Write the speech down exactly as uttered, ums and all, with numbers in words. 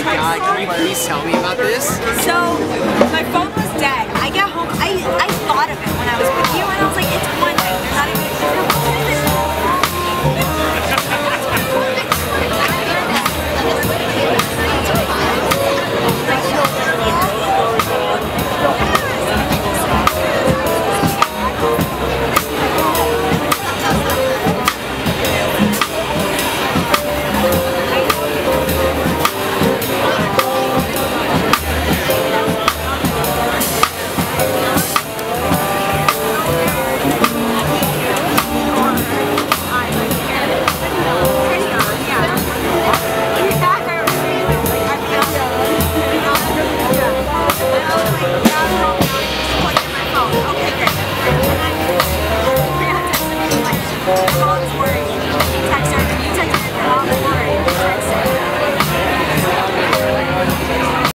my god, can you please tell me about this? So, my phone was dead. I got home, I, I thought of it when I was with you, and I was like, it's one